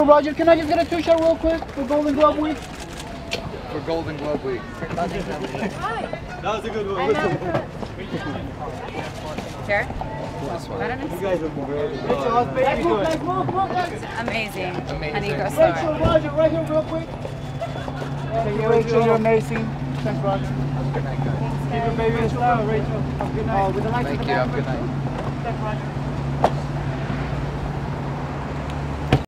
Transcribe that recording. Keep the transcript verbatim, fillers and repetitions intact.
Rodger, can I just get a two-shot real quick for Golden Glove Week? For Golden Glove Week. Hi. That was a good one. Sure? This one. I don't know. You guys look great. Rachel, how's baby doing? Guys, move, move, guys. Amazing. Amazing. Honey, go Rachel, slower. Rodger, right here real quick. Thank you, Rachel, you're amazing. Thanks, Rodger. Good night, guys. Keep your baby in style, Rachel. Have a good night. Oh, with the lights in Thank the you. back. Have a good night. Thanks, Rodger.